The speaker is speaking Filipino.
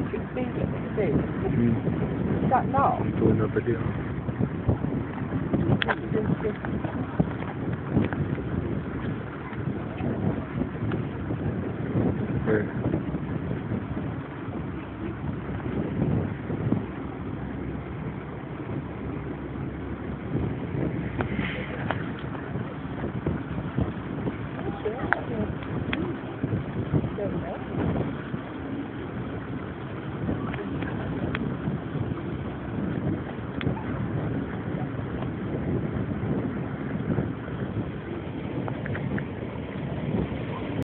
16 to 16. Mm. Is that not? I'm doing a video.